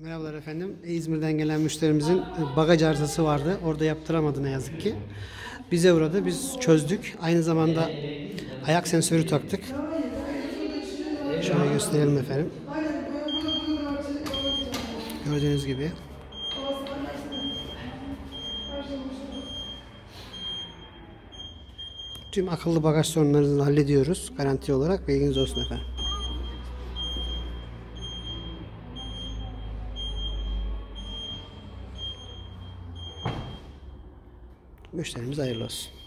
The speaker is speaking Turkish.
Merhabalar efendim. İzmir'den gelen müşterimizin bagaj arızası vardı. Orada yaptıramadı ne yazık ki. Bize uğradı. Biz çözdük. Aynı zamanda ayak sensörü taktık. Şöyle gösterelim efendim. Gördüğünüz gibi. Tüm akıllı bagaj sorunlarınızı hallediyoruz. Garanti olarak. Bilginiz olsun efendim. Müşterimiz hayırlı olsun.